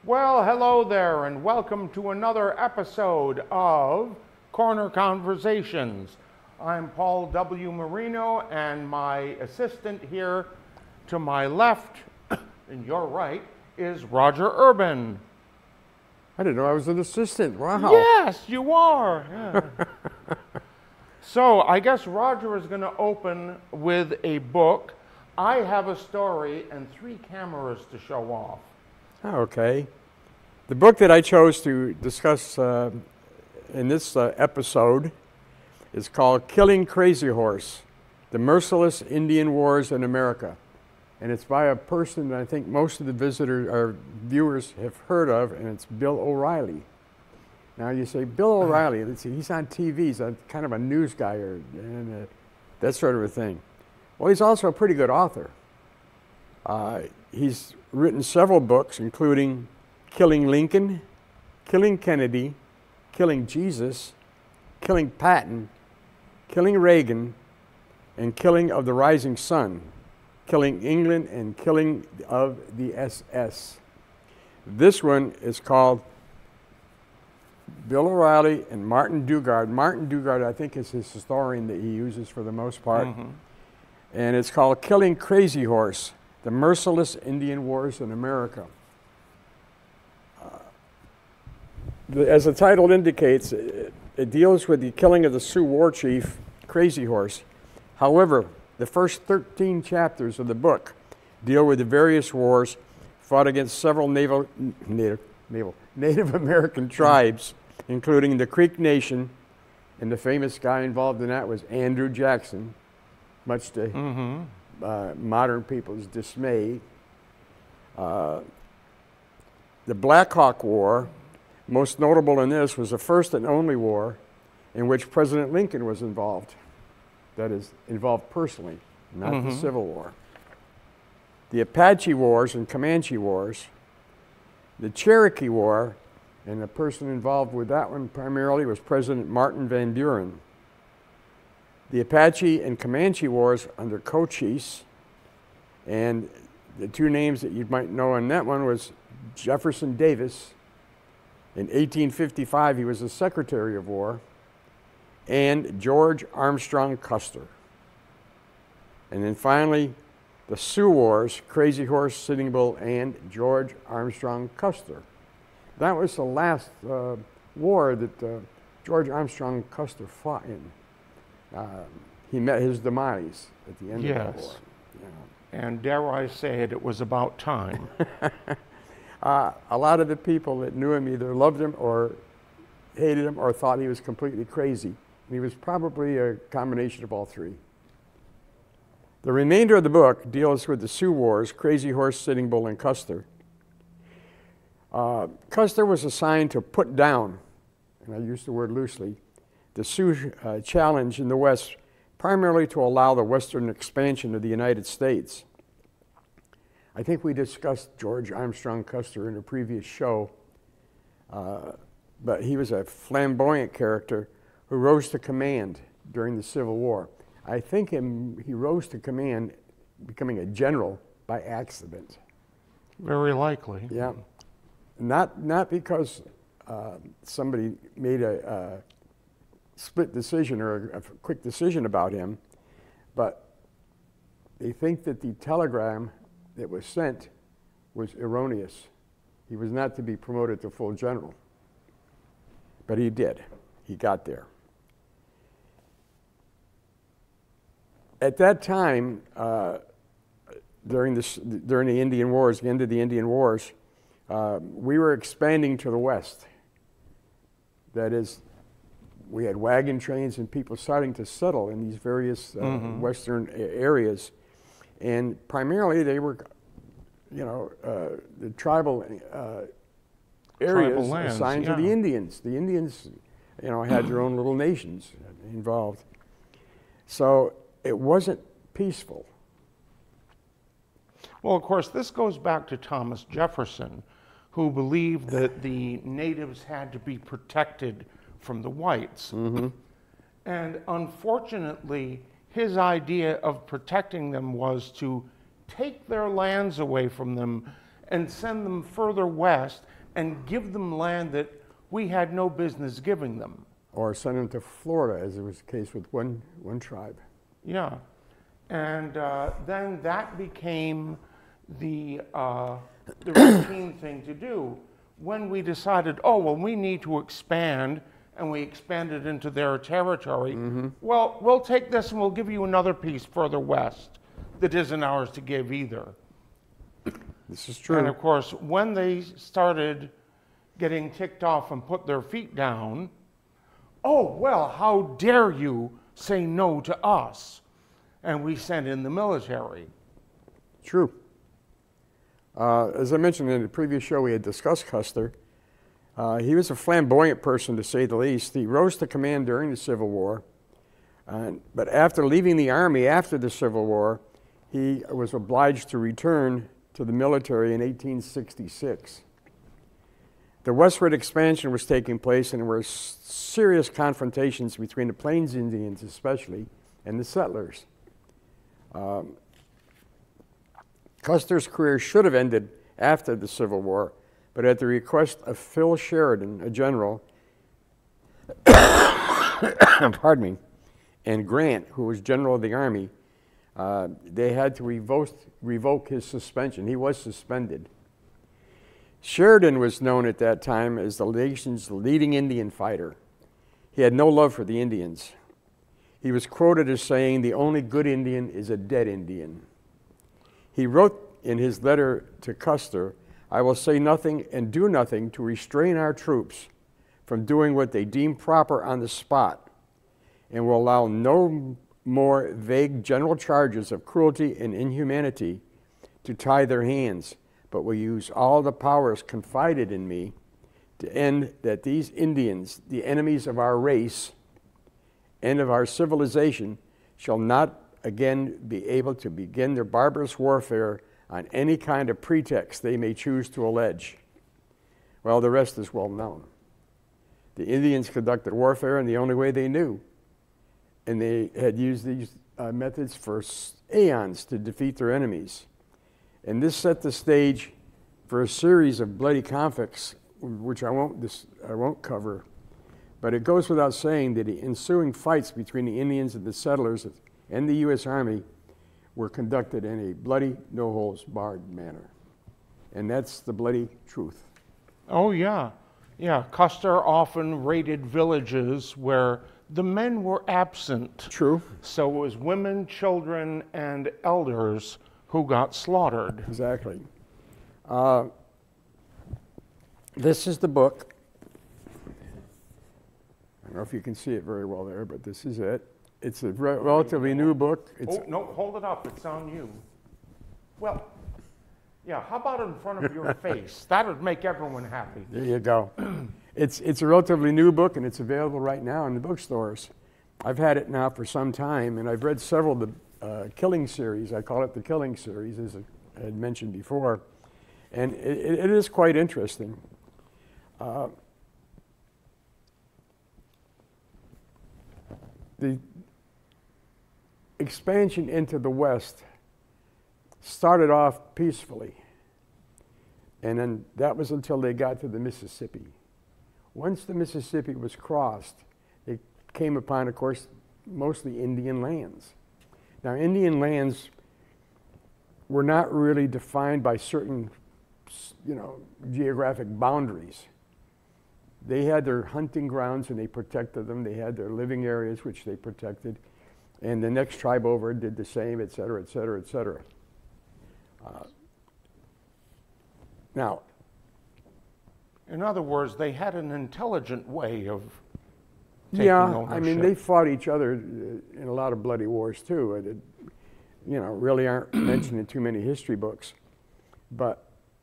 Well, hello there, and welcome to another episode of Corner Conversations. I'm Paul W. Marino, and my assistant here to my left, and your right, is Roger Urban. I didn't know I was an assistant. Wow. Yes, you are. Yeah. So I guess Roger is going to open with a book. I have a story and 3 cameras to show off. Okay. The book that I chose to discuss in this episode is called Killing Crazy Horse, The Merciless Indian Wars in America. And it's by a person that I think most of the visitors or viewers have heard of, and it's Bill O'Reilly. Now you say, Bill O'Reilly, he's on TV, he's kind of a news guy or that sort of a thing. Well, he's also a pretty good author. He's written several books, including Killing Lincoln, Killing Kennedy, Killing Jesus, Killing Patton, Killing Reagan, and Killing of the Rising Sun, Killing England, and Killing of the SS. This one is called Bill O'Reilly and Martin Dugard. Martin Dugard, I think, is his historian that he uses for the most part. Mm-hmm. And it's called Killing Crazy Horse, The Merciless Indian Wars in America. As the title indicates, it deals with the killing of the Sioux war chief, Crazy Horse. However, the first 13 chapters of the book deal with the various wars fought against several Native American tribes, including the Creek Nation, and the famous guy involved in that was Andrew Jackson, much to modern people's dismay. The Black Hawk War, most notable in this, was the first and only war in which President Lincoln was involved. That is, involved personally, not the Civil War. The Apache Wars and Comanche Wars, the Cherokee War, and the person involved with that one primarily was President Martin Van Buren. The Apache and Comanche Wars under Cochise, and the 2 names that you might know in that one was Jefferson Davis. In 1855, he was the Secretary of War, and George Armstrong Custer. And then finally, the Sioux Wars, Crazy Horse, Sitting Bull, and George Armstrong Custer. That was the last war that George Armstrong Custer fought in. He met his demise at the end of that war. Yeah. And dare I say it, it was about time. A lot of the people that knew him either loved him or hated him or thought he was completely crazy. He was probably a combination of all 3. The remainder of the book deals with the Sioux Wars, Crazy Horse, Sitting Bull, and Custer. Custer was assigned to put down, and I use the word loosely, the Sioux challenge in the West, primarily to allow the western expansion of the United States. I think we discussed George Armstrong Custer in a previous show, but he was a flamboyant character who rose to command during the Civil War. I think he rose to command, becoming a general, by accident. Very likely. Yeah. Not because somebody made a split decision or a quick decision about him, but they think that the telegram that was sent was erroneous. He was not to be promoted to full general. But he did. He got there. At that time, during the Indian Wars, the end of the Indian Wars, we were expanding to the west. That is, we had wagon trains and people starting to settle in these various western areas. And primarily they were, the tribal areas lands, assigned to the Indians. The Indians, had their own little nations involved. So it wasn't peaceful. Well, of course, this goes back to Thomas Jefferson, who believed that the natives had to be protected from the whites. And unfortunately, his idea of protecting them was to take their lands away from them and send them further west and give them land that we had no business giving them. Or send them to Florida, as was the case with one tribe. Yeah. And then that became the routine thing to do. When we decided, oh, well, we need to expand, and we expanded into their territory, well, we'll take this and we'll give you another piece further west that isn't ours to give either. This is true. And of course, when they started getting ticked off and put their feet down, oh, well, how dare you say no to us? And we sent in the military. True. As I mentioned in the previous show, we had discussed Custer. He was a flamboyant person, to say the least. He rose to command during the Civil War. But after leaving the Army after the Civil War, he was obliged to return to the military in 1866. The westward expansion was taking place, and there were serious confrontations between the Plains Indians especially and the settlers. Custer's career should have ended after the Civil War, but at the request of Phil Sheridan, a general, pardon me, and Grant, who was general of the Army, they had to revoke his suspension. He was suspended. Sheridan was known at that time as the nation's leading Indian fighter. He had no love for the Indians. He was quoted as saying, "The only good Indian is a dead Indian." He wrote in his letter to Custer, "I will say nothing and do nothing to restrain our troops from doing what they deem proper on the spot, and will allow no more vague general charges of cruelty and inhumanity to tie their hands, but will use all the powers confided in me to end that these Indians, the enemies of our race and of our civilization, shall not again be able to begin their barbarous warfare on any kind of pretext they may choose to allege." Well, the rest is well known. The Indians conducted warfare in the only way they knew, and they had used these methods for aeons to defeat their enemies. And this set the stage for a series of bloody conflicts, which I won't cover. But it goes without saying that the ensuing fights between the Indians and the settlers and the U.S. Army were conducted in a bloody, no-holds-barred manner. And that's the bloody truth. Oh, yeah. Yeah, Custer often raided villages where the men were absent. True. So it was women, children, and elders who got slaughtered. Exactly. This is the book. I don't know if you can see it very well there, but this is it. It's a relatively new book. No, hold it up. It's on you. Well, yeah, how about in front of your face? That would make everyone happy. There you go. It's a relatively new book, and it's available right now in the bookstores. I've had it now for some time, and I've read several of the Killing series. I call it the Killing series, as I had mentioned before. And it is quite interesting. The expansion into the West started off peacefully, and then that was until they got to the Mississippi. Once the Mississippi was crossed, they came upon, of course, mostly Indian lands. Now, Indian lands were not really defined by certain, geographic boundaries. They had their hunting grounds and they protected them. They had their living areas which they protected. And the next tribe over did the same, et cetera, et cetera, et cetera. Now, in other words, they had an intelligent way of taking ownership. I mean, they fought each other in a lot of bloody wars too. Really aren't mentioned in too many history books. But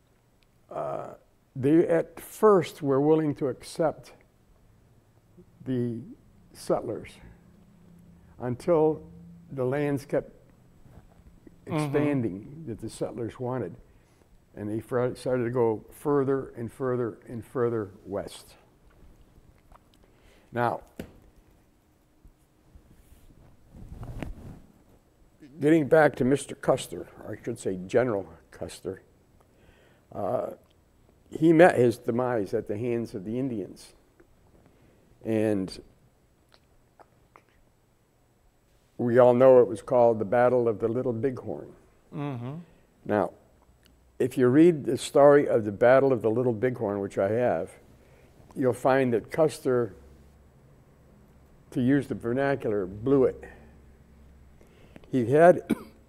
they at first were willing to accept the settlers until the lands kept expanding that the settlers wanted. And they started to go further and further and further west. Now, getting back to Mr. Custer, or I should say General Custer, he met his demise at the hands of the Indians. And we all know it was called the Battle of the Little Bighorn. Mm-hmm. Now, if you read the story of the Battle of the Little Bighorn, which I have, you'll find that Custer, to use the vernacular, blew it. He had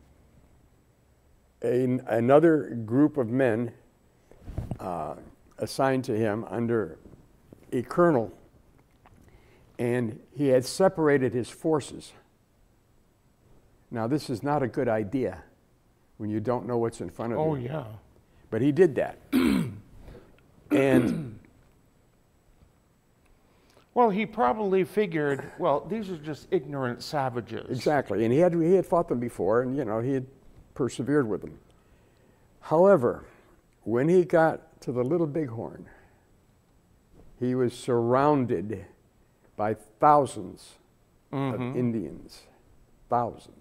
another group of men assigned to him under a colonel, and he had separated his forces. Now, this is not a good idea when you don't know what's in front of you. Oh, yeah. But he did that. And well, he probably figured, well, these are just ignorant savages. exactly, and he had fought them before, and he had persevered with them. However, when he got to the Little Bighorn, he was surrounded by thousands of Indians, thousands.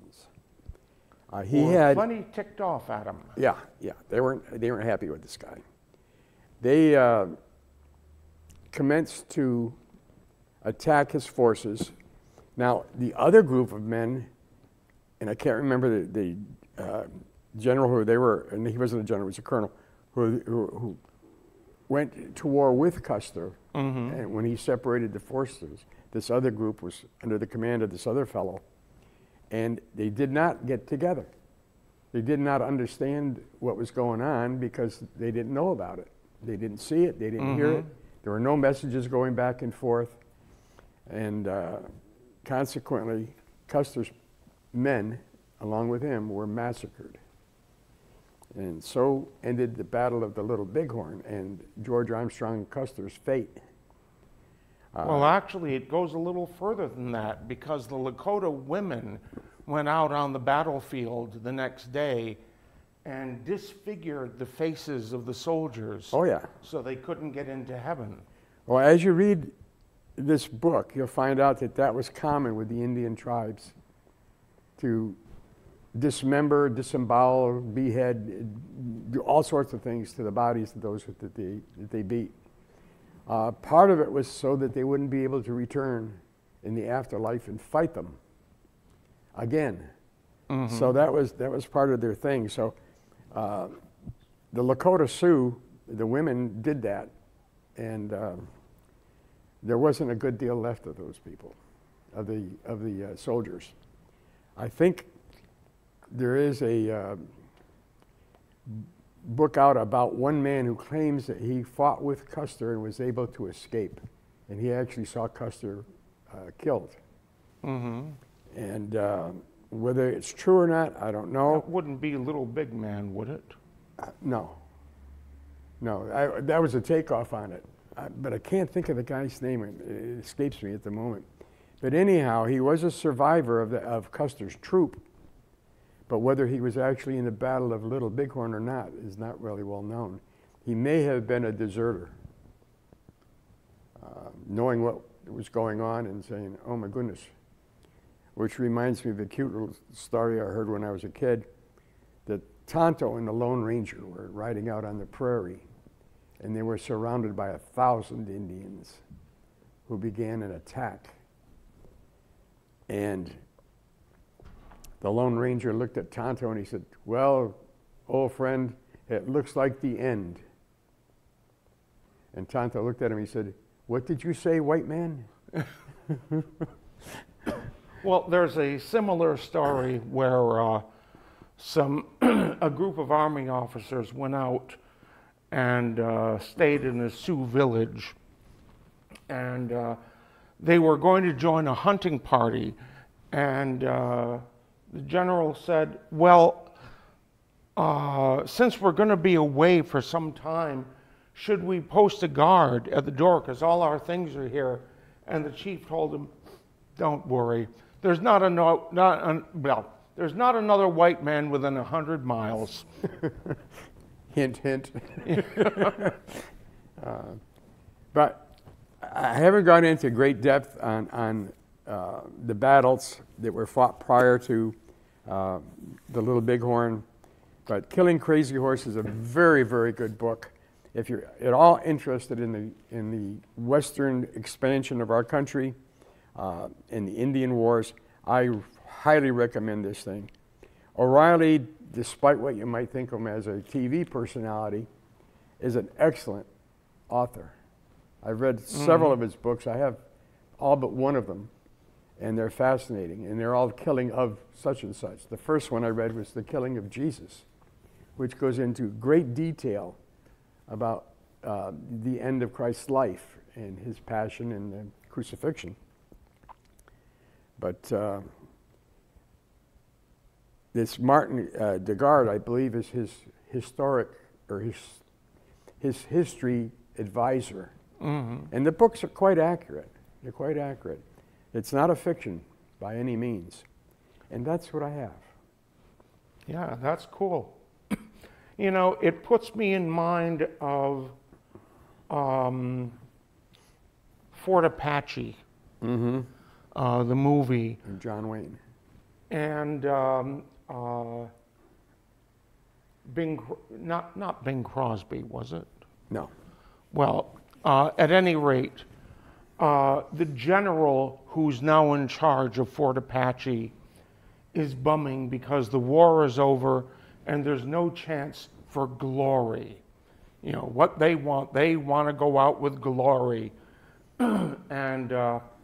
He had plenty ticked off at him. Yeah, they weren't happy with this guy. They commenced to attack his forces. Now, the other group of men, and I can't remember the general who they were, and he wasn't a general, he was a colonel, who went to war with Custer, and when he separated the forces, this other group was under the command of this other fellow, and they did not get together. They did not understand what was going on because they didn't know about it. They didn't see it, they didn't hear it. There were no messages going back and forth. And consequently, Custer's men, along with him, were massacred. And so ended the Battle of the Little Bighorn and George Armstrong Custer's fate. Well, actually, it goes a little further than that, because the Lakota women went out on the battlefield the next day and disfigured the faces of the soldiers. Oh, yeah. So they couldn't get into heaven. Well, as you read this book, you'll find out that that was common with the Indian tribes, to dismember, disembowel, behead, do all sorts of things to the bodies of those that they beat. Part of it was so that they wouldn't be able to return in the afterlife and fight them again. So that was part of their thing. So the Lakota Sioux, the women did that, and there wasn't a good deal left of those people, of the soldiers. I think there is a book out about one man who claims that he fought with Custer and was able to escape, and he actually saw Custer killed. And whether it's true or not, I don't know. That wouldn't be Little Big Man, would it? No. That was a takeoff on it, but I can't think of the guy's name. It escapes me at the moment. But anyhow, he was a survivor of Custer's troop. But whether he was actually in the Battle of Little Bighorn or not is not really well known. He may have been a deserter, knowing what was going on and saying, oh my goodness. Which reminds me of a cute little story I heard when I was a kid, that Tonto and the Lone Ranger were riding out on the prairie, and they were surrounded by 1,000 Indians who began an attack. And the Lone Ranger looked at Tonto and he said, well, old friend, it looks like the end. And Tonto looked at him and he said, what did you say, white man? Well, there's a similar story where a group of Army officers went out and stayed in a Sioux village, and they were going to join a hunting party, and the general said, well, since we're going to be away for some time, should we post a guard at the door because all our things are here? And the chief told him, don't worry. There's not another white man within 100 miles. Hint, hint. But I haven't gone into great depth on the battles that were fought prior to the Little Bighorn, but Killing Crazy Horse is a very, very good book. if you're at all interested in the Western expansion of our country, in the Indian Wars, I highly recommend this thing. O'Reilly, despite what you might think of him as a TV personality, is an excellent author. I've read several of his books. I have all but one of them, and they're fascinating, and they're all killing of such and such. The first one I read was The Killing of Jesus, which goes into great detail about the end of Christ's life and his passion and the crucifixion. But this Martin Degard, I believe, is his historic or his history advisor. And the books are quite accurate. They're quite accurate. It's not a fiction by any means. And that's what I have. Yeah, that's cool. You know, it puts me in mind of Fort Apache, the movie. And John Wayne. And not Bing Crosby, was it? No. Well, at any rate, the general who's now in charge of Fort Apache is bumming because the war is over and there's no chance for glory. You know, what they want to go out with glory. And,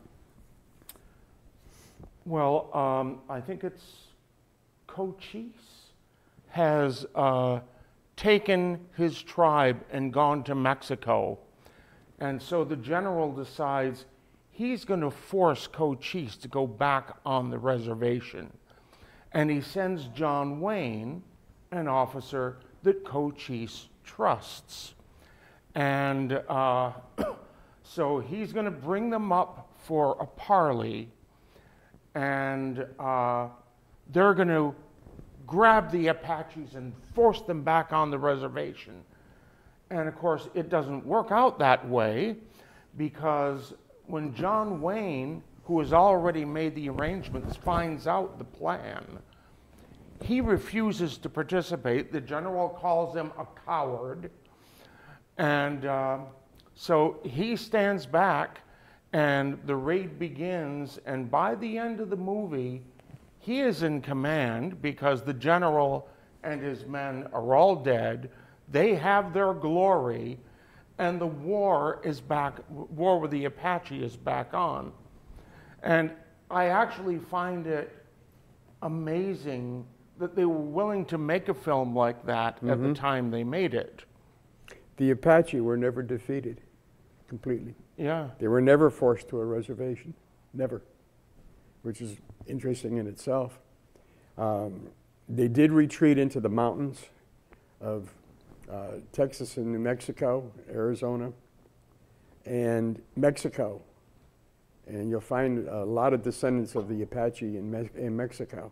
I think it's Cochise has taken his tribe and gone to Mexico. And so the general decides he's going to force Cochise to go back on the reservation. And he sends John Wayne, an officer that Cochise trusts. And so he's going to bring them up for a parley, and they're going to grab the Apaches and force them back on the reservation. And of course, it doesn't work out that way, because when John Wayne, who has already made the arrangements, finds out the plan, he refuses to participate. The general calls him a coward. And so he stands back, and the raid begins. And by the end of the movie, he is in command because the general and his men are all dead. They have their glory, and the war with the Apache is back on. And I actually find it amazing that they were willing to make a film like that at the time they made it. The Apache were never defeated completely. Yeah. They were never forced to a reservation, never, which is interesting in itself. They did retreat into the mountains of Texas and New Mexico, Arizona, and Mexico. And you'll find a lot of descendants of the Apache in Mexico.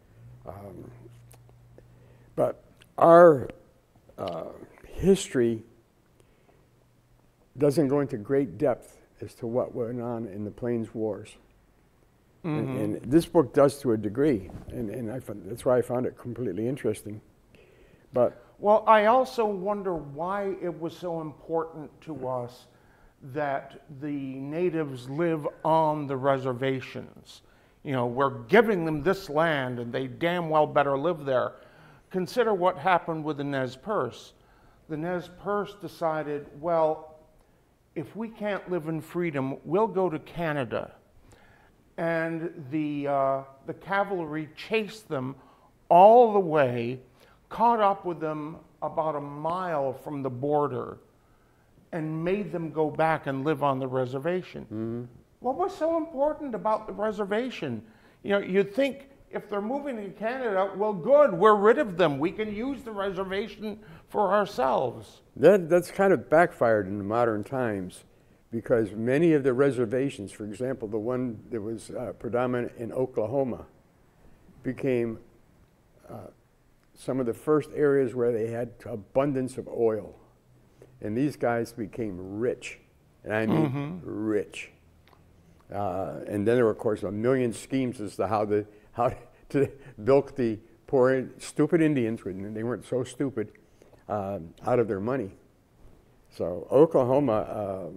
But our history doesn't go into great depth as to what went on in the Plains Wars. And this book does to a degree, and that's why I found it completely interesting. But well, I also wonder why it was so important to us that the natives live on the reservations. You know, we're giving them this land, and they damn well better live there. Consider what happened with the Nez Perce. The Nez Perce decided, well, if we can't live in freedom, we'll go to Canada. And the cavalry chased them all the way, caught up with them about a mile from the border, and made them go back and live on the reservation. What was so important about the reservation? You know, you'd think if they're moving to Canada, well, good, we're rid of them. We can use the reservation for ourselves. That's kind of backfired in the modern times, because many of the reservations, for example, the one that was predominant in Oklahoma, became some of the first areas where they had abundance of oil. And these guys became rich, and I mean rich. And then there were, of course, a million schemes as to how to bilk the poor, stupid Indians, when they weren't so stupid, out of their money. So Oklahoma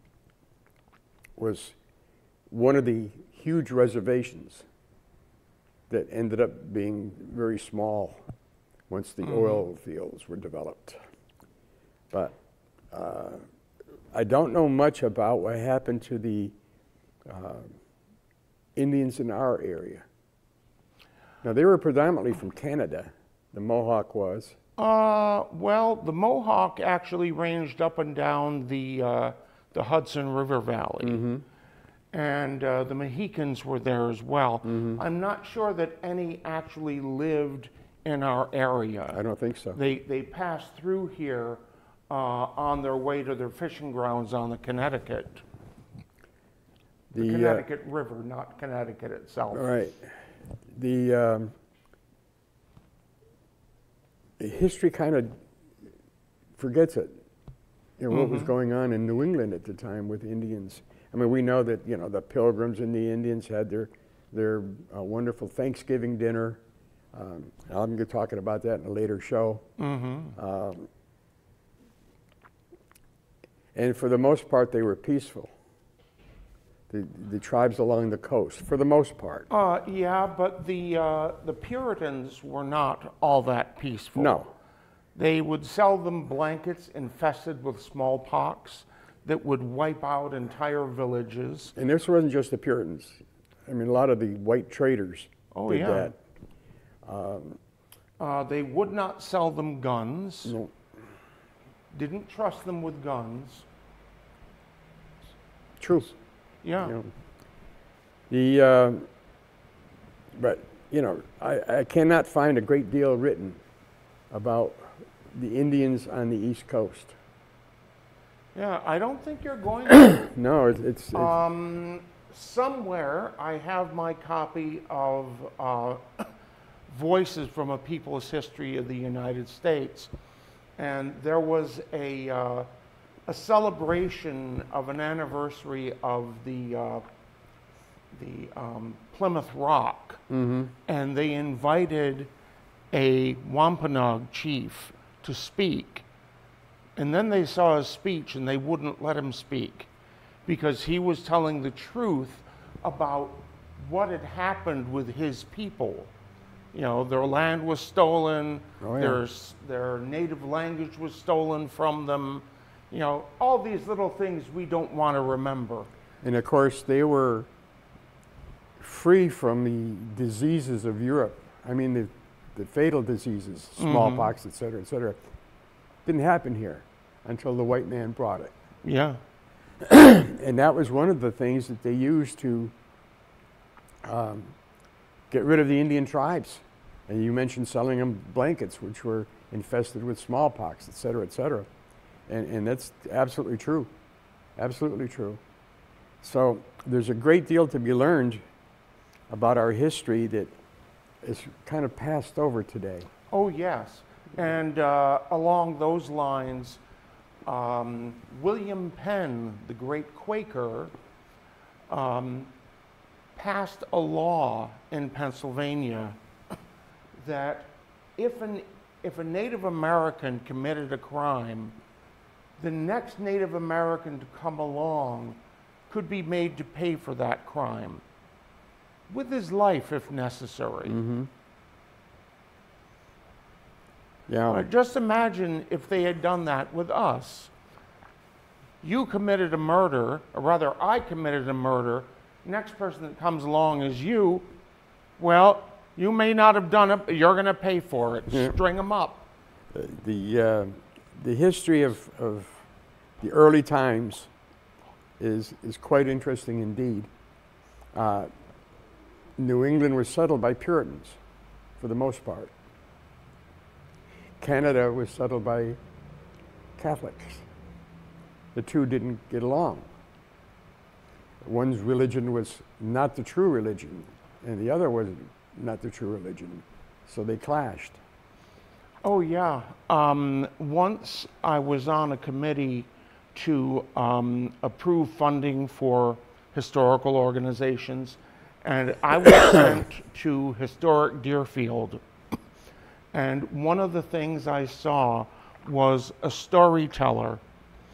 was one of the huge reservations that ended up being very small once the oil fields were developed. But I don't know much about what happened to the Indians in our area. Now, they were predominantly from Canada, the Mohawk was. Well, the Mohawk actually ranged up and down the Hudson River Valley. And the Mohicans were there as well. I'm not sure that any actually lived in our area. I don't think so. They passed through here on their way to their fishing grounds on the Connecticut. The Connecticut River, not Connecticut itself. Right. The history kind of forgets it. You know, what was going on in New England at the time with Indians. I mean, we know that, you know, the Pilgrims and the Indians had their wonderful Thanksgiving dinner. I'm going to be talking about that in a later show. And for the most part, they were peaceful. The tribes along the coast, for the most part. Yeah, but the Puritans were not all that peaceful. No. They would sell them blankets infested with smallpox that would wipe out entire villages. And this wasn't just the Puritans. I mean, a lot of the white traders did that. They would not sell them guns. No. Didn't trust them with guns. True. Yeah. You know, but, you know, I cannot find a great deal written about the Indians on the East Coast. Yeah, I don't think you're going to. No, it's somewhere I have my copy of Voices from a People's History of the United States. And there was a celebration of an anniversary of the Plymouth Rock, and they invited a Wampanoag chief to speak. And then they saw his speech and they wouldn't let him speak because he was telling the truth about what had happened with his people. You know, their land was stolen, their native language was stolen from them. You know, all these little things we don't want to remember. And of course, they were free from the diseases of Europe. I mean, the fatal diseases, smallpox, et cetera, didn't happen here until the white man brought it. Yeah. And that was one of the things that they used to get rid of the Indian tribes. And you mentioned selling them blankets, which were infested with smallpox, et cetera, and that's absolutely true, absolutely true. So there's a great deal to be learned about our history that is kind of passed over today. Oh, yes. And along those lines, William Penn, the great Quaker, passed a law in Pennsylvania that if a Native American committed a crime, the next Native American to come along could be made to pay for that crime with his life if necessary. Yeah. Just imagine if they had done that with us. You committed a murder, or rather I committed a murder, next person that comes along is you. Well, you may not have done it, but you're going to pay for it. Yeah. String them up. The history of the early times is quite interesting indeed. New England was settled by Puritans for the most part. Canada was settled by Catholics. The two didn't get along. One's religion was not the true religion, and the other was not the true religion, so they clashed. Oh, yeah. Once I was on a committee to approve funding for historical organizations, and I was sent to historic Deerfield. And one of the things I saw was a storyteller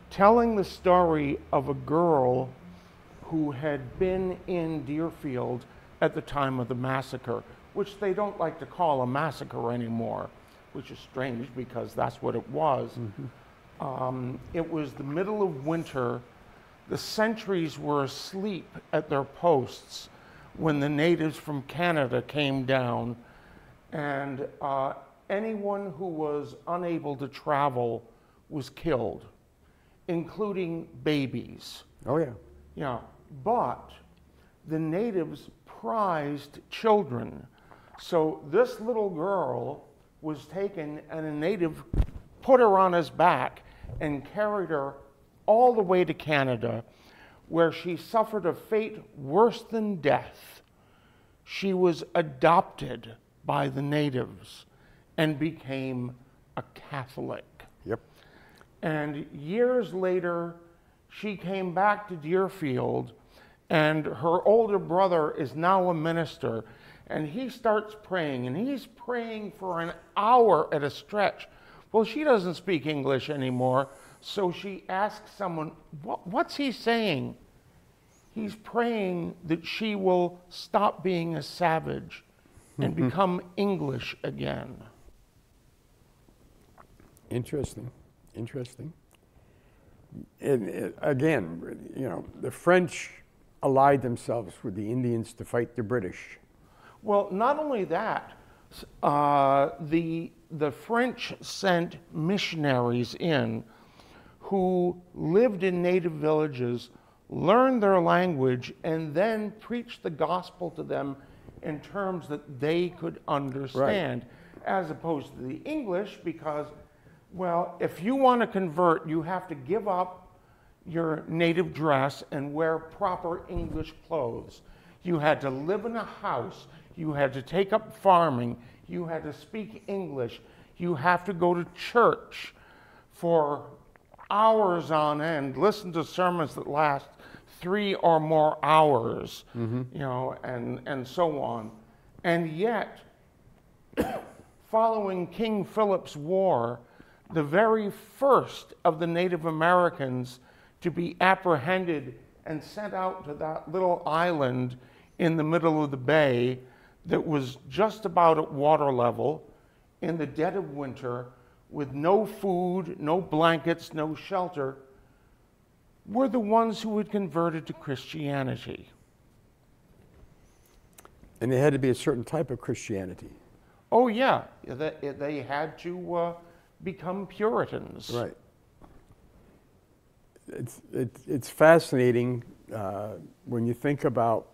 telling the story of a girl who had been in Deerfield at the time of the massacre, which they don't like to call a massacre anymore, which is strange because that's what it was. It was the middle of winter. The sentries were asleep at their posts when the natives from Canada came down, and anyone who was unable to travel was killed, including babies. Oh, yeah. Yeah, but the natives prized children. So this little girl was taken, and a native put her on his back and carried her all the way to Canada, where she suffered a fate worse than death. She was adopted by the natives and became a Catholic. Yep. And years later, she came back to Deerfield, and her older brother is now a minister, and he starts praying, and he's praying for an hour at a stretch. Well, she doesn't speak English anymore, so she asks someone, what's he saying? He's praying that she will stop being a savage and become English again. Interesting, interesting. And again, you know, the French allied themselves with the Indians to fight the British. Well, not only that, the French sent missionaries in who lived in native villages, learned their language, and then preached the gospel to them in terms that they could understand, as opposed to the English, because, well, if you want to convert, you have to give up your native dress and wear proper English clothes. You had to live in a house. You had to take up farming. You had to speak English. You have to go to church for hours on end, listen to sermons that last 3 or more hours, you know, and so on. And yet, following King Philip's War, the very first of the Native Americans to be apprehended and sent out to that little island in the middle of the bay that was just about at water level in the dead of winter with no food, no blankets, no shelter, were the ones who had converted to Christianity. And they had to be a certain type of Christianity. Oh yeah, they had to become Puritans. Right. It's fascinating when you think about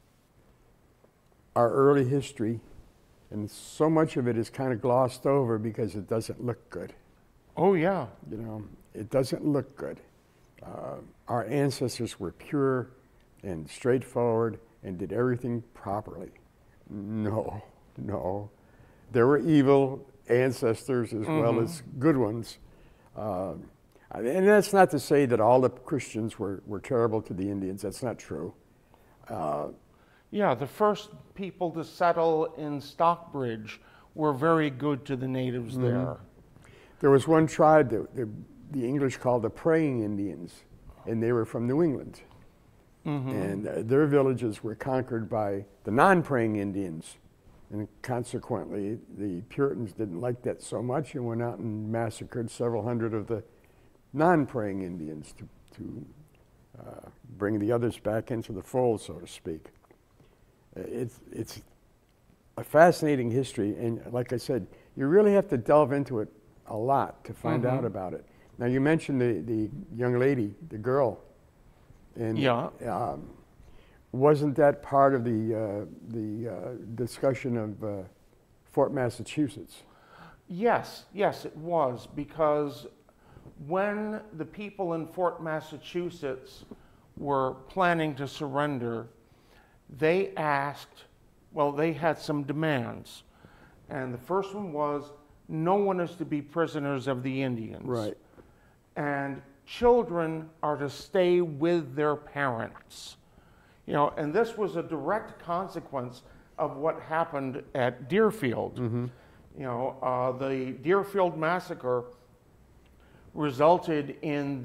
our early history, and so much of it is kind of glossed over because it doesn't look good. Oh yeah. You know, it doesn't look good. Our ancestors were pure and straightforward and did everything properly. No. There were evil ancestors as well as good ones. And that's not to say that all the Christians were terrible to the Indians. That's not true. Yeah, the first people to settle in Stockbridge were very good to the natives there. There was one tribe that the English called the Praying Indians, and they were from New England. And their villages were conquered by the non-praying Indians. And consequently, the Puritans didn't like that so much and went out and massacred several hundred of the non-praying Indians to bring the others back into the fold, so to speak. It's a fascinating history, and like I said, you really have to delve into it a lot to find out about it. Now, you mentioned the young lady, the girl, and wasn't that part of the discussion of Fort Massachusetts? Yes, it was, because when the people in Fort Massachusetts were planning to surrender, they asked, well, they had some demands. And the first one was, no one is to be prisoners of the Indians. Right. And children are to stay with their parents. You know, and this was a direct consequence of what happened at Deerfield. You know, the Deerfield massacre resulted in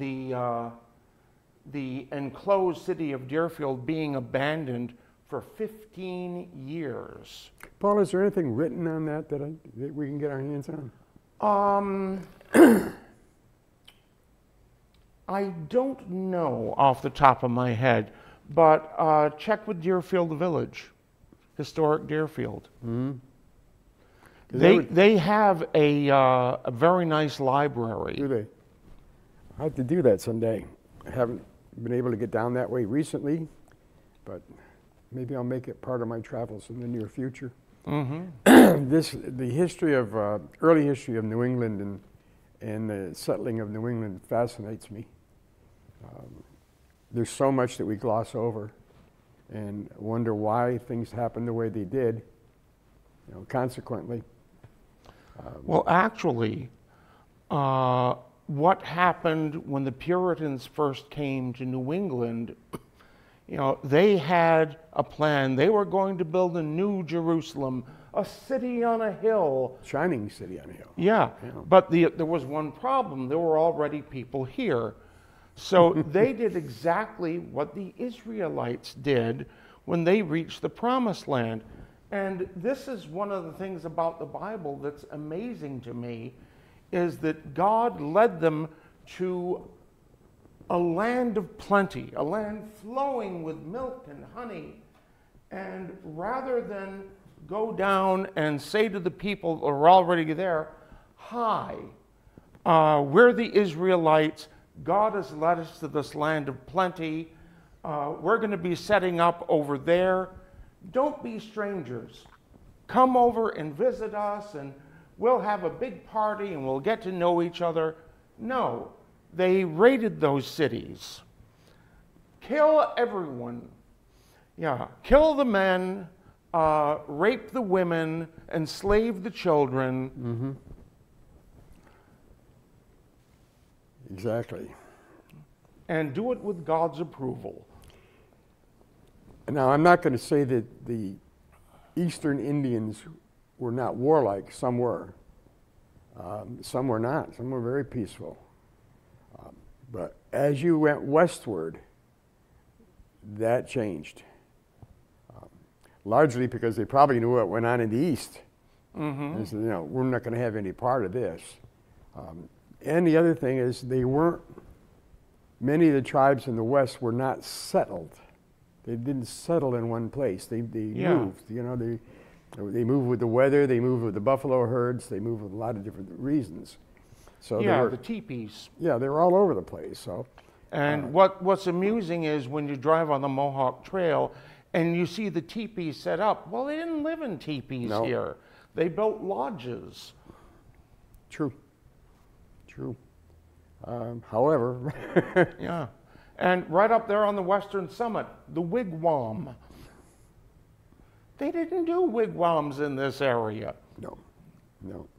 the enclosed city of Deerfield being abandoned for 15 years. Paul, is there anything written on that that we can get our hands on? I don't know off the top of my head, but check with Deerfield Village, historic Deerfield. Mm-hmm. They have a very nice library. Do they? I have to do that someday. I haven't been able to get down that way recently, but maybe I'll make it part of my travels in the near future. Mm-hmm. The history of early history of New England and the settling of New England fascinates me. There's so much that we gloss over, and wonder why things happened the way they did. Consequently. Well, actually, what happened when the Puritans first came to New England? They had a plan. They were going to build a new Jerusalem, a city on a hill. Shining city on a hill. Yeah, but there was one problem. There were already people here. So they did exactly what the Israelites did when they reached the Promised Land. And this is one of the things about the Bible that's amazing to me, is that God led them to a land of plenty, a land flowing with milk and honey. And rather than go down and say to the people who are already there, hi, we're the Israelites, God has led us to this land of plenty, we're going to be setting up over there. Don't be strangers. Come over and visit us, and we'll have a big party and we'll get to know each other. No, they raided those cities. Kill everyone. Yeah, kill the men, rape the women, enslave the children. Mm-hmm. Exactly. And do it with God's approval. Now, I'm not going to say that the Eastern Indians were not warlike. Some were. Some were not. Some were very peaceful. But as you went westward, that changed. Largely because they probably knew what went on in the East. Mm-hmm. They said, we're not going to have any part of this. And the other thing is many of the tribes in the West were not settled. They didn't settle in one place. They moved. They moved with the weather. They moved with the buffalo herds. They moved with a lot of different reasons. So the teepees. Yeah, they were all over the place. So, and what's amusing is when you drive on the Mohawk Trail and you see the teepees set up. Well, they didn't live in teepees here. They built lodges. True. However, yeah. And right up there on the western summit, the wigwam. They didn't do wigwams in this area. No.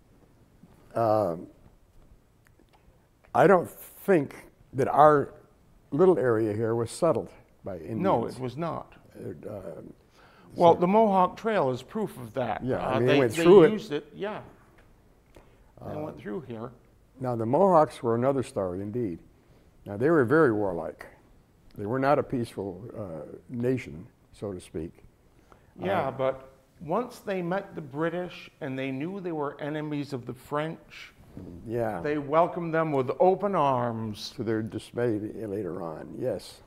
I don't think that our little area here was settled by Indians. No, it was not. Well, the Mohawk Trail is proof of that. Yeah, they went through it. They used it, yeah. They went through here. Now, the Mohawks were another story indeed. Now, they were very warlike. They were not a peaceful nation, so to speak. Yeah, but once they met the British and they knew they were enemies of the French, they welcomed them with open arms. To their dismay later on, yes.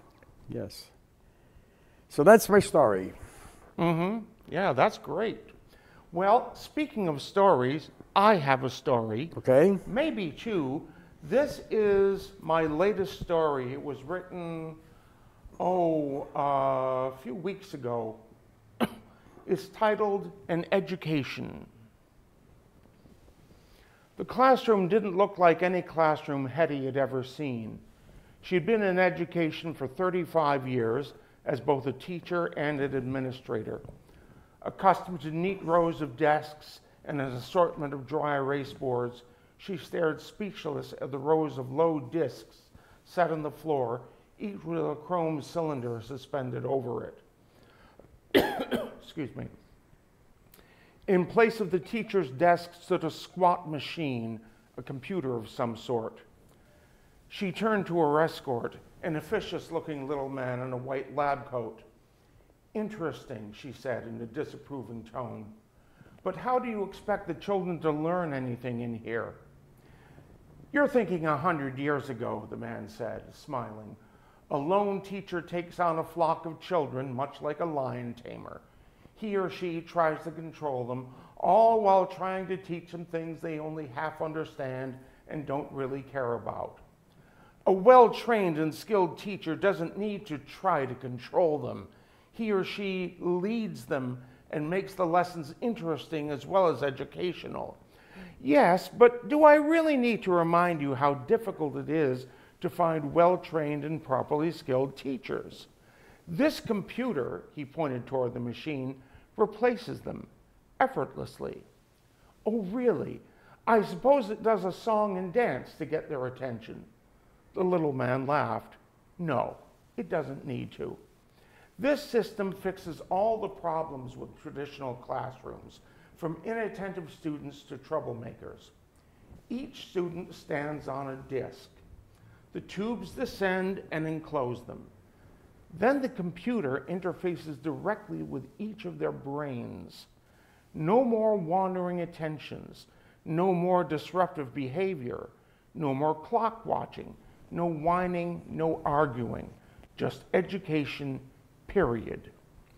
So that's my story. Mm-hmm. Yeah, that's great. Well, speaking of stories, I have a story. Okay. Maybe two. This is my latest story. It was written, a few weeks ago. It's titled An Education. The classroom didn't look like any classroom Hetty had ever seen. She'd been in education for 35 years as both a teacher and an administrator. Accustomed to neat rows of desks and an assortment of dry erase boards, she stared speechless at the rows of low discs set on the floor, each with a chrome cylinder suspended over it. Excuse me. In place of the teacher's desk stood a squat machine, a computer of some sort. She turned to her escort, an officious-looking little man in a white lab coat. "Interesting," she said in a disapproving tone. "But how do you expect the children to learn anything in here?" "You're thinking 100 years ago," the man said, smiling. "A lone teacher takes on a flock of children, much like a lion tamer. He or she tries to control them, all while trying to teach them things they only half understand and don't really care about. A well-trained and skilled teacher doesn't need to try to control them. He or she leads them and makes the lessons interesting as well as educational. Yes, but do I really need to remind you how difficult it is to find well-trained and properly skilled teachers? This computer," he pointed toward the machine, "replaces them effortlessly." "Oh, really? I suppose it does a song and dance to get their attention." The little man laughed. "No, it doesn't need to. This system fixes all the problems with traditional classrooms, from inattentive students to troublemakers. Each student stands on a disk. The tubes descend and enclose them. Then the computer interfaces directly with each of their brains. No more wandering attentions, no more disruptive behavior, no more clock watching, no whining, no arguing, just education, period."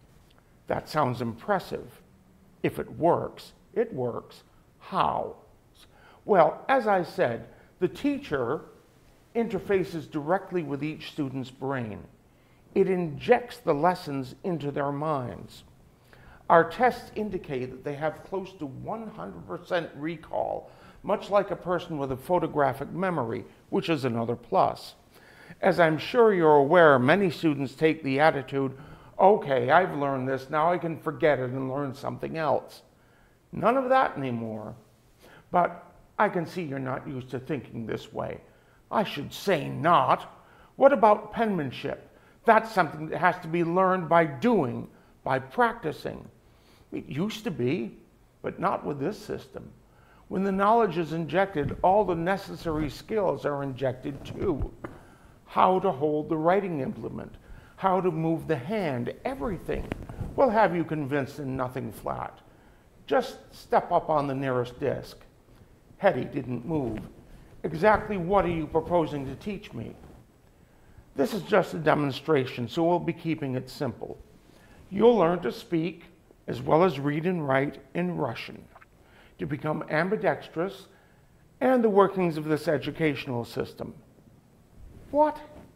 That sounds impressive. If it works, it works. How? Well, as I said, the teacher interfaces directly with each student's brain. It injects the lessons into their minds. Our tests indicate that they have close to 100% recall, much like a person with a photographic memory, which is another plus. As I'm sure you're aware, many students take the attitude, "Okay, I've learned this, now I can forget it and learn something else." None of that anymore. But I can see you're not used to thinking this way. I should say not. What about penmanship? That's something that has to be learned by doing, by practicing. It used to be, but not with this system. When the knowledge is injected, all the necessary skills are injected too. How to hold the writing implement, how to move the hand, everything. We'll have you convinced in nothing flat. Just step up on the nearest disk. Hetty didn't move. "Exactly what are you proposing to teach me?" "This is just a demonstration, so we'll be keeping it simple. You'll learn to speak, as well as read and write in Russian, to become ambidextrous, and the workings of this educational system." "What?"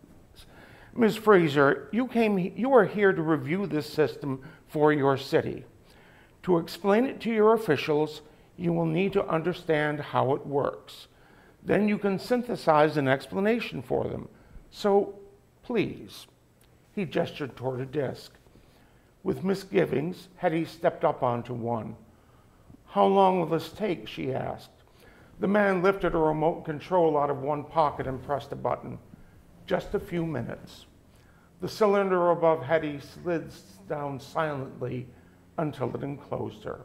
"Ms. Fraser, you are here to review this system for your city. To explain it to your officials, you will need to understand how it works. Then you can synthesize an explanation for them. So, please." He gestured toward a disk. With misgivings, Hetty stepped up onto one. "How long will this take?" she asked. The man lifted a remote control out of one pocket and pressed a button. "Just a few minutes." The cylinder above Hetty slid down silently until it enclosed her.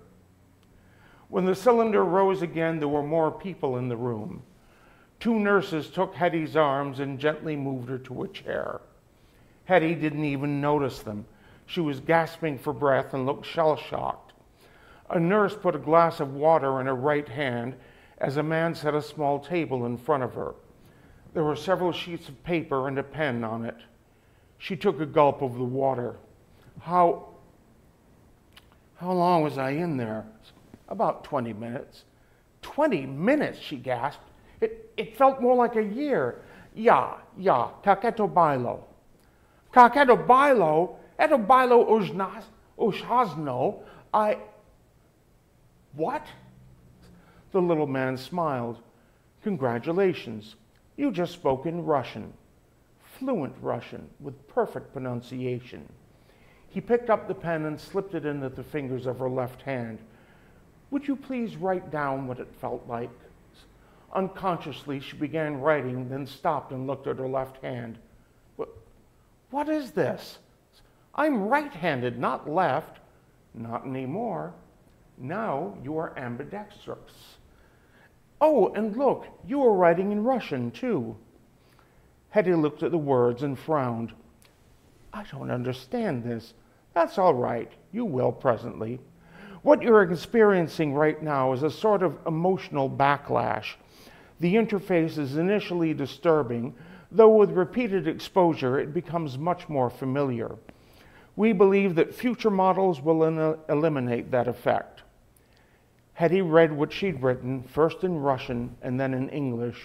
When the cylinder rose again, there were more people in the room. 2 nurses took Hetty's arms and gently moved her to a chair. Hetty didn't even notice them. She was gasping for breath and looked shell-shocked. A nurse put a glass of water in her right hand as a man set a small table in front of her. There were several sheets of paper and a pen on it. She took a gulp of the water. How long was I in there?" "About 20 minutes. 20 minutes, she gasped. It felt more like a year. Ja, kak eto bailo. Kak eto bailo ushazno, What? The little man smiled. "Congratulations. You just spoke in Russian. Fluent Russian with perfect pronunciation." He picked up the pen and slipped it into the fingers of her left hand. "Would you please write down what it felt like?" Unconsciously, she began writing, then stopped and looked at her left hand. What is this? I'm right-handed, not left." "Not anymore. Now you are ambidextrous." "Oh, and look, you are writing in Russian, too." Hetty looked at the words and frowned. I don't understand this. That's all right. You will presently. What you're experiencing right now is a sort of emotional backlash. The interface is initially disturbing, though with repeated exposure it becomes much more familiar. We believe that future models will eliminate that effect. Hetty read what she'd written, first in Russian and then in English.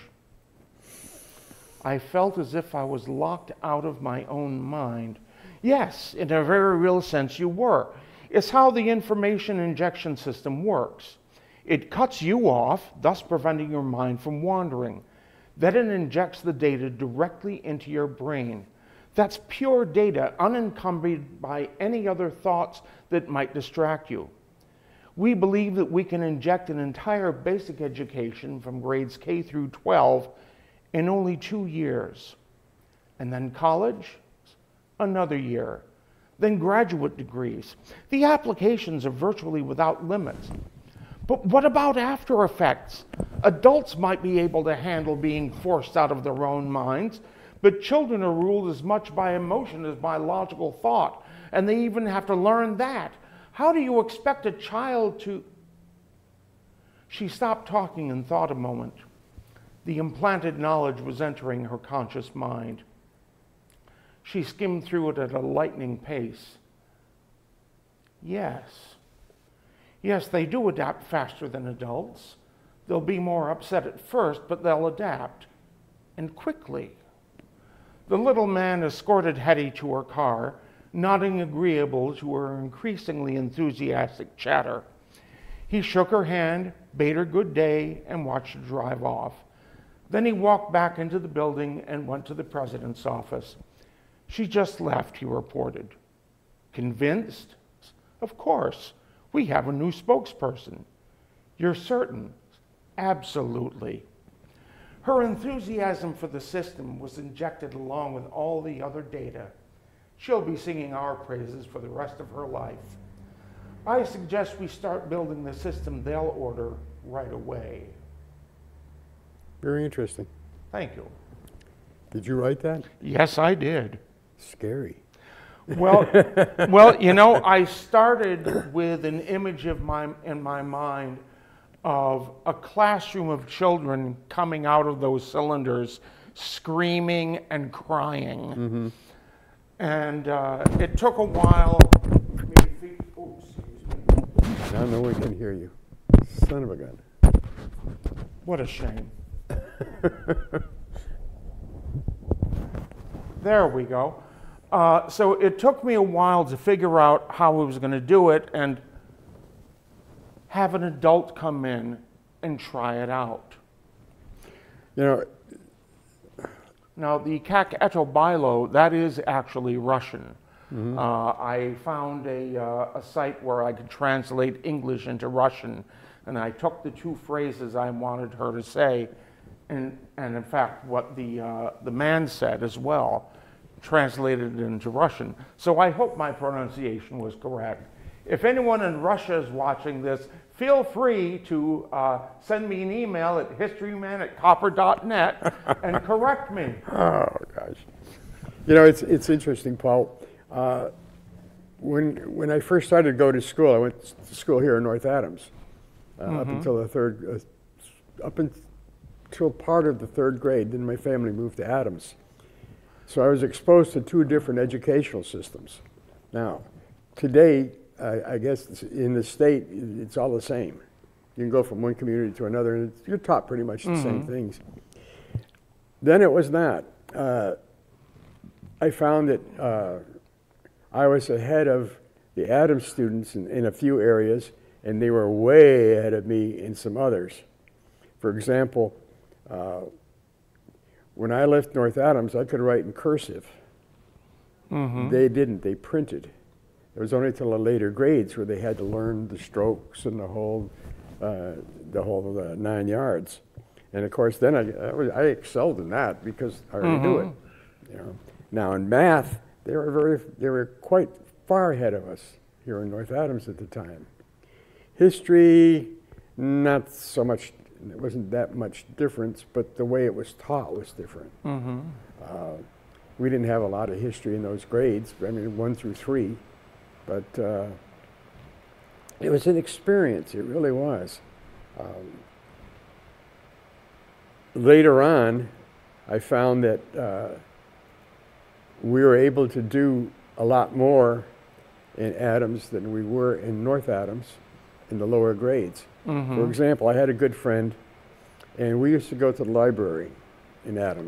I felt as if I was locked out of my own mind. Yes, in a very real sense you were. It's how the information injection system works. It cuts you off, thus preventing your mind from wandering. Then it injects the data directly into your brain. That's pure data, unencumbered by any other thoughts that might distract you. We believe that we can inject an entire basic education from grades K through 12 in only 2 years. And then college, another year. Then graduate degrees. The applications are virtually without limits. But what about after effects? Adults might be able to handle being forced out of their own minds, but children are ruled as much by emotion as by logical thought, and they even have to learn that. How do you expect a child to... She stopped talking and thought a moment. The implanted knowledge was entering her conscious mind. She skimmed through it at a lightning pace. Yes, they do adapt faster than adults. They'll be more upset at first, but they'll adapt, and quickly. The little man escorted Hetty to her car, nodding agreeable to her increasingly enthusiastic chatter. He shook her hand, bade her good day, and watched her drive off. Then he walked back into the building and went to the president's office. She just left, he reported. Convinced? Of course. We have a new spokesperson. You're certain? Absolutely. Her enthusiasm for the system was injected along with all the other data. She'll be singing our praises for the rest of her life. I suggest we start building the system they'll order right away. Very interesting. Thank you. Did you write that? Yes, I did. Scary. Well, you know, I started with an image in my mind of a classroom of children coming out of those cylinders, screaming and crying. Mm-hmm. And it took a while. Oh, excuse me. Now no one can hear you. Son of a gun. What a shame. There we go. So it took me a while to figure out how I was going to do it and have an adult come in and try it out. You know, now the Kak Eto Bailo, that is actually Russian. Mm-hmm. I found a site where I could translate English into Russian, and I took the two phrases I wanted her to say, and in fact what the man said as well, translated it into Russian. So I hope my pronunciation was correct. If anyone in Russia is watching this, feel free to send me an email at historyman@copper.net and correct me. Oh, gosh. You know, it's interesting, Paul. When I first started to go to school, I went to school here in North Adams up until up until part of the third grade. Then my family moved to Adams. So I was exposed to two different educational systems. Now, today, I guess in the state, it's all the same. You can go from one community to another, and you're taught pretty much the same things. Then it was not. I found that I was ahead of the Adams students in a few areas, and they were way ahead of me in some others. For example, when I left North Adams, I could write in cursive. They didn't. They printed. It was only until the later grades where they had to learn the strokes and the whole 9 yards. And of course, then I excelled in that because I already knew it. You know. Now in math, they were quite far ahead of us here in North Adams at the time. History, not so much and it wasn't that much difference, but the way it was taught was different. Mm-hmm. We didn't have a lot of history in those grades, I mean 1 through 3, but it was an experience, it really was. Later on, I found that we were able to do a lot more in Adams than we were in North Adams in the lower grades. Mm-hmm. For example, I had a good friend, and we used to go to the library in Adams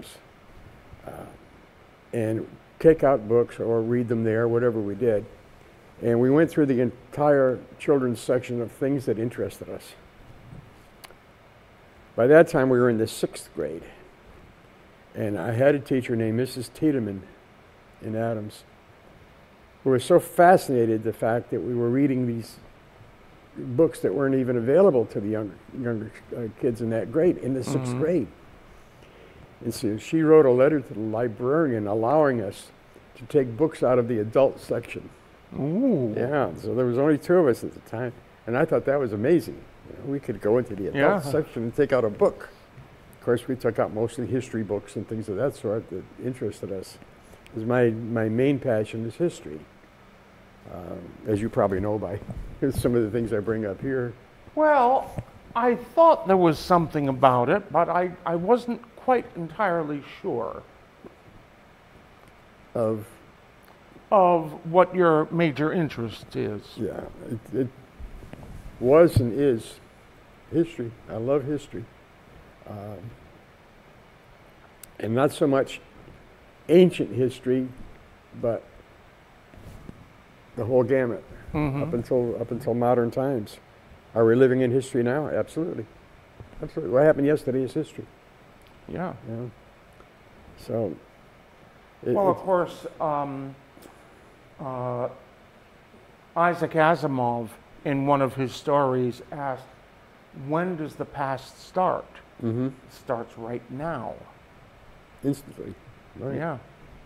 and take out books or read them there, whatever we did. And we went through the entire children's section of things that interested us. By that time, we were in the 6th grade. And I had a teacher named Mrs. Tiedemann in Adams who was so fascinated the fact that we were reading these books that weren't even available to the younger kids in that grade, in the 6th grade. And so she wrote a letter to the librarian allowing us to take books out of the adult section. Ooh. Yeah, so there was only 2 of us at the time, and I thought that was amazing. You know, we could go into the adult section and take out a book. Of course, we took out mostly history books and things of that sort that interested us. Because my main passion is history, as you probably know by some of the things I bring up here. Well, I thought there was something about it, but I wasn't quite entirely sure Of what your major interest is. Yeah, it was and is history. I love history. And not so much ancient history, but the whole gamut, up until modern times. Are we living in history now? Absolutely. Absolutely. What happened yesterday is history. Yeah. You know? So. Well, of course, Isaac Asimov, in one of his stories, asked, when does the past start? It starts right now. Instantly. Right. Yeah.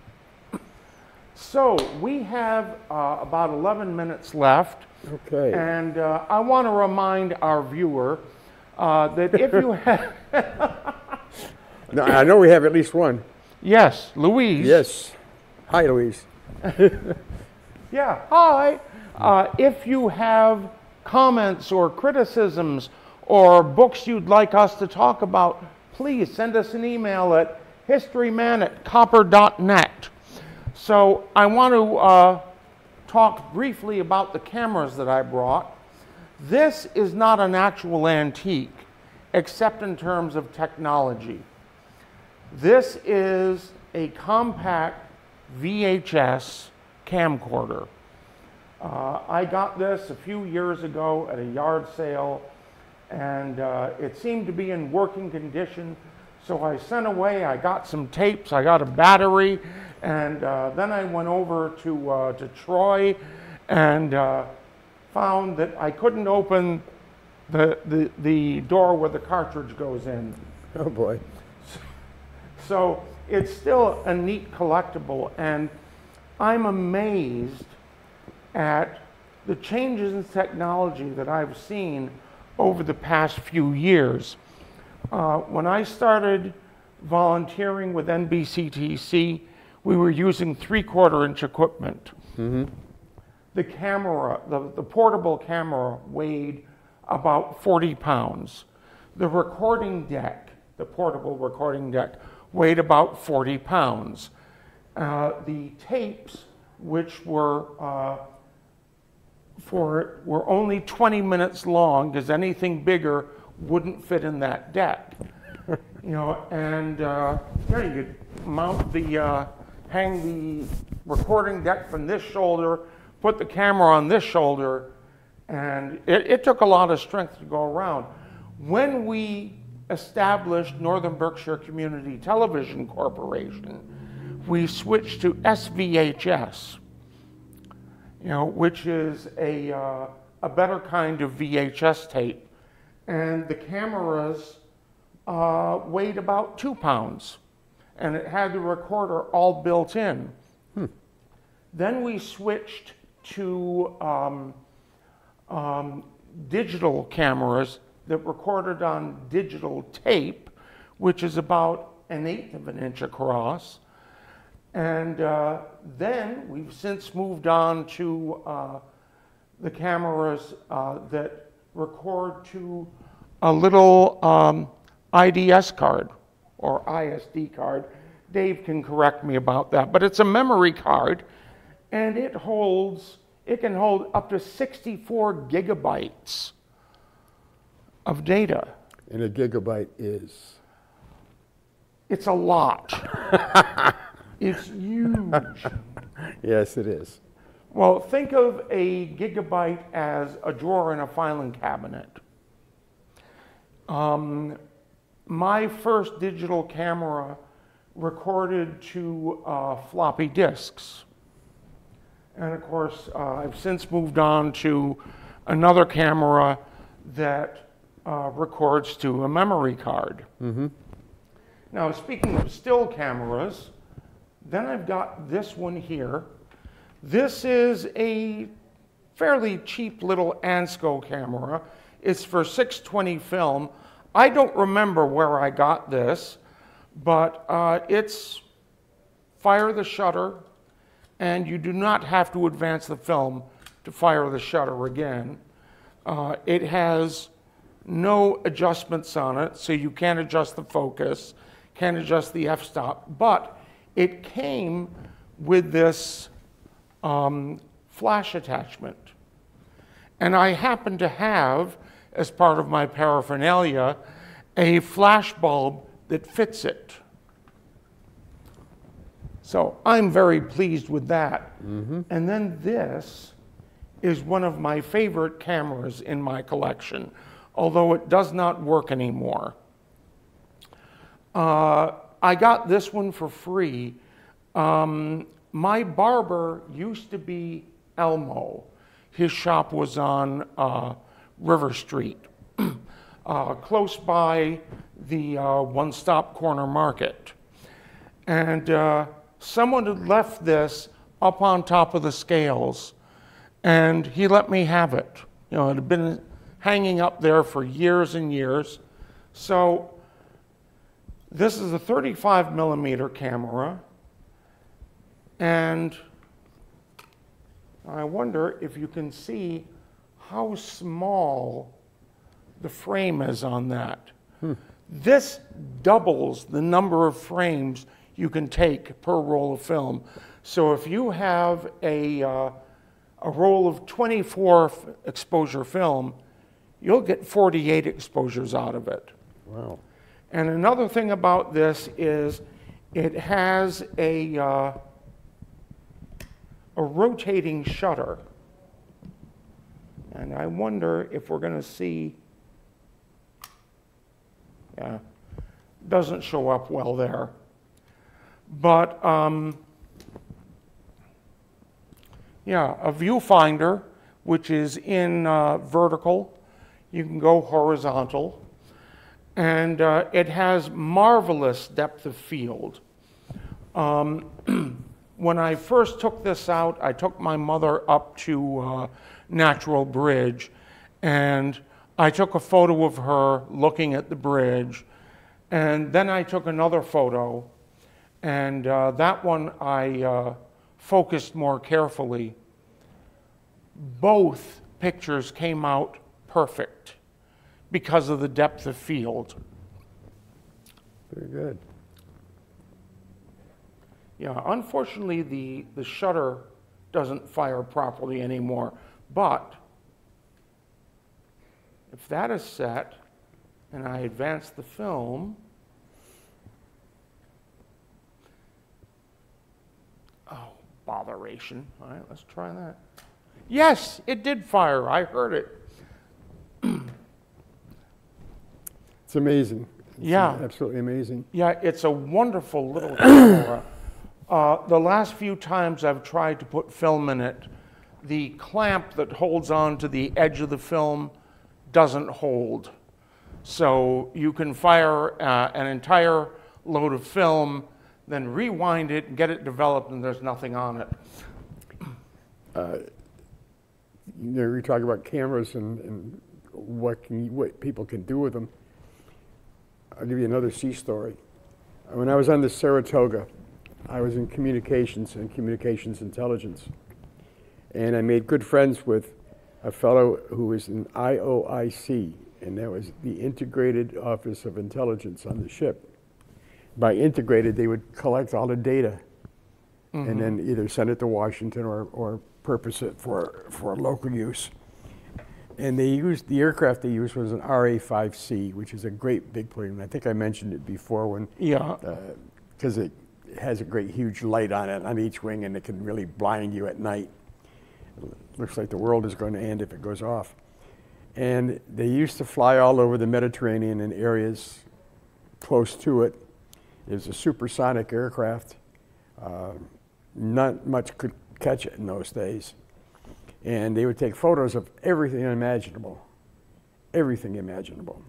So we have about 11 minutes left. Okay. And I want to remind our viewer that if you have... No, I know we have at least one. Yes, Louise. Yes. Hi, Louise. Yeah, hi. If you have comments or criticisms or books you'd like us to talk about, please send us an email at historyman@copper.net. So I want to talk briefly about the cameras that I brought. This is not an actual antique, except in terms of technology. This is a compact VHS camcorder. I got this a few years ago at a yard sale, and it seemed to be in working condition. So I sent away, I got some tapes, I got a battery, and then I went over to Troy and found that I couldn't open the door where the cartridge goes in. Oh boy. So it's still a neat collectible, and I'm amazed at the changes in technology that I've seen over the past few years. When I started volunteering with NBCTC, we were using 3/4-inch equipment. The camera, the portable camera, weighed about 40 pounds. The recording deck, the portable recording deck, weighed about 40 pounds. The tapes, which were only 20 minutes long, because anything bigger wouldn't fit in that deck. You know, and you could mount hang the recording deck from this shoulder, put the camera on this shoulder, and it took a lot of strength to go around. When we established Northern Berkshire Community Television Corporation, we switched to SVHS, you know, which is a better kind of VHS tape. And the cameras weighed about 2 pounds, and it had the recorder all built in. Then we switched to digital cameras that recorded on digital tape, which is about 1/8 of an inch across. And then we've since moved on to the cameras that record to a little IDS card or ISD card. Dave can correct me about that, but it's a memory card, and it can hold up to 64 gigabytes of data. And a gigabyte is? It's a lot. It's huge. Yes, it is. Well, think of a gigabyte as a drawer in a filing cabinet. My first digital camera recorded to floppy disks. And of course, I've since moved on to another camera that records to a memory card. Mm-hmm. Now, speaking of still cameras, then I've got this one here. This is a fairly cheap little Ansco camera. It's for 620 film. I don't remember where I got this, but it's fire the shutter, and you do not have to advance the film to fire the shutter again. It has no adjustments on it, so you can't adjust the focus, can't adjust the f-stop, but it came with this flash attachment. And I happen to have, as part of my paraphernalia, a flash bulb that fits it. So I'm very pleased with that. Mm-hmm. And then this is one of my favorite cameras in my collection, although it does not work anymore. I got this one for free. My barber used to be Elmo. His shop was on River Street, close by the One Stop Corner Market. And someone had left this up on top of the scales, and he let me have it. You know, it had been hanging up there for years and years. So this is a 35 millimeter camera, and I wonder if you can see how small the frame is on that. This doubles the number of frames you can take per roll of film. So if you have a roll of 24 exposure film, you'll get 48 exposures out of it. Wow. And another thing about this is it has a rotating shutter. And I wonder if we're going to see, yeah, doesn't show up well there. But yeah, a viewfinder, which is in vertical. You can go horizontal. And it has marvelous depth of field. When I first took this out, I took my mother up to Natural Bridge, and I took a photo of her looking at the bridge, and then I took another photo, and that one I focused more carefully. Both pictures came out perfect because of the depth of field. Very good. Yeah, unfortunately, the shutter doesn't fire properly anymore, but if that is set and I advance the film, oh, botheration. All right, let's try that. Yes, it did fire. I heard it. It's amazing. It's Yeah. absolutely amazing. Yeah, it's a wonderful little camera. The last few times I've tried to put film in it, the clamp that holds on to the edge of the film doesn't hold. So you can fire an entire load of film, then rewind it and get it developed, and there's nothing on it. You know, we talk about cameras and what people can do with them. I'll give you another sea story. When I was on the Saratoga, I was in communications and communications intelligence. And I made good friends with a fellow who was in IOIC, and that was the Integrated Office of Intelligence on the ship. By integrated, they would collect all the data and then either send it to Washington or purpose it for local use. And the aircraft they used was an RA-5C, which is a great big plane. I think I mentioned it before when, because it has a great huge light on it on each wing, and it can really blind you at night. It looks like the world is going to end if it goes off. And they used to fly all over the Mediterranean in areas close to it. It was a supersonic aircraft. Not much could catch it in those days. And they would take photos of everything imaginable. Everything imaginable.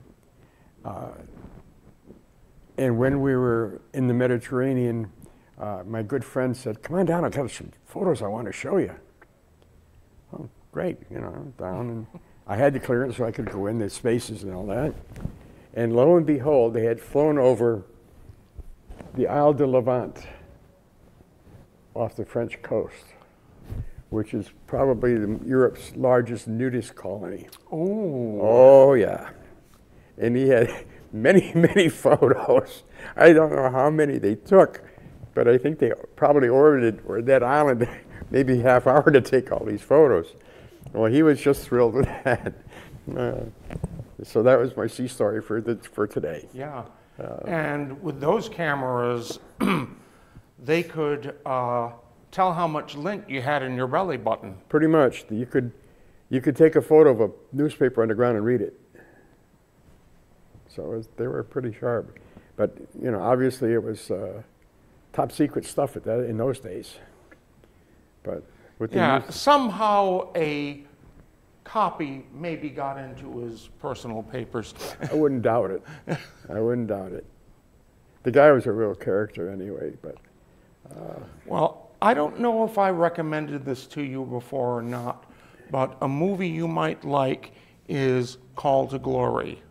And when we were in the Mediterranean, my good friend said, "Come on down, I've got some photos I want to show you." Oh, great, down. And I had the clearance so I could go in the spaces and all that. And lo and behold, they had flown over the Isle de Levant off the French coast, which is probably Europe's largest nudist colony. Oh, yeah. And he had many, many photos. I don't know how many they took, but I think they probably orbited that island maybe half hour to take all these photos. Well, he was just thrilled with that. So that was my sea story for today. Yeah. And with those cameras, they could tell how much lint you had in your belly button. Pretty much. You could take a photo of a newspaper on the ground and read it. So they were pretty sharp. But, obviously it was top secret stuff in those days. But with somehow a copy maybe got into his personal papers. I wouldn't doubt it. I wouldn't doubt it. The guy was a real character anyway, but... Well, I don't know if I recommended this to you before or not, but a movie you might like is Call to Glory.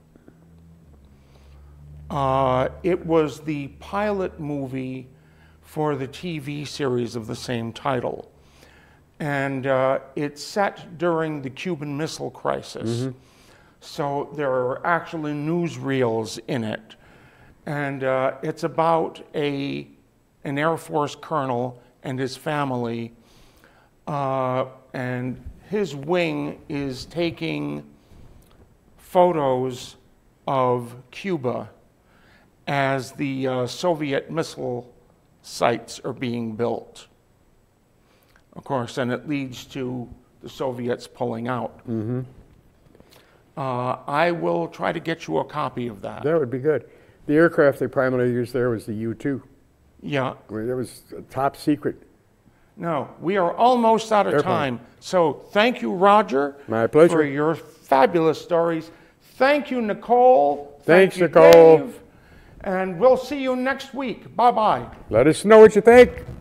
It was the pilot movie for the TV series of the same title. And it's set during the Cuban Missile Crisis. So there are actually newsreels in it. And it's about an Air Force colonel and his family. And his wing is taking photos of Cuba as the Soviet missile sites are being built. Of course, and it leads to the Soviets pulling out. I will try to get you a copy of that. That would be good. The aircraft they primarily used there was the U-2. Yeah. That was a top secret. No, we are almost out of time. So thank you, Roger. My pleasure. For your fabulous stories. Thank you, Nicole. Thanks, Thank you, Nicole. Dave. And we'll see you next week. Bye-bye. Let us know what you think.